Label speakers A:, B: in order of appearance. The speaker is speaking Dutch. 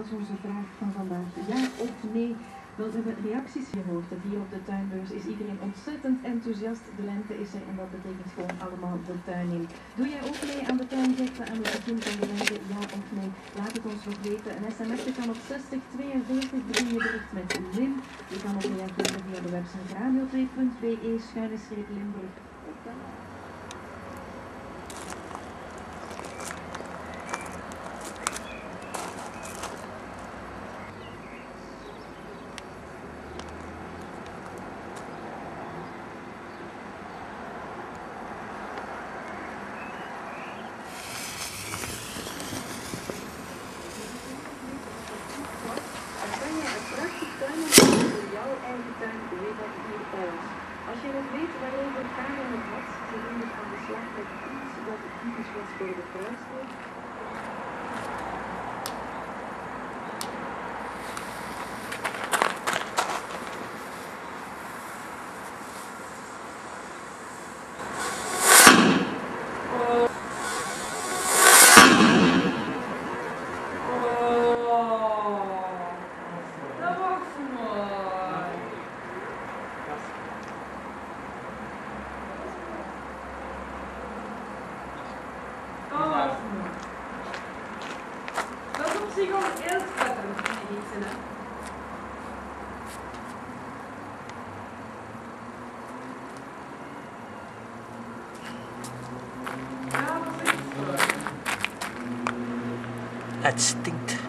A: was onze vraag van vandaag. Ja of nee? Wel, we hebben reacties gehoord. Hier op de tuinbeurs is iedereen ontzettend enthousiast. De lente is er en dat betekent gewoon allemaal de tuin in. Doe jij ook mee aan de tuingekte aan het begin van de lente? Ja of nee? Laat het ons nog weten. Een sms'je kan op 6042, begin je bericht met Lim. Je kan ook reageren via de website radio2.be/Limburg. Als je nog weet waarover Karel het had, ze gingen aan de slag met iets dat typisch was voor de kruiswoord.
B: Dat is op zich al heel spannend, hè? Ja, dat is echt zo.
C: Het stinkt.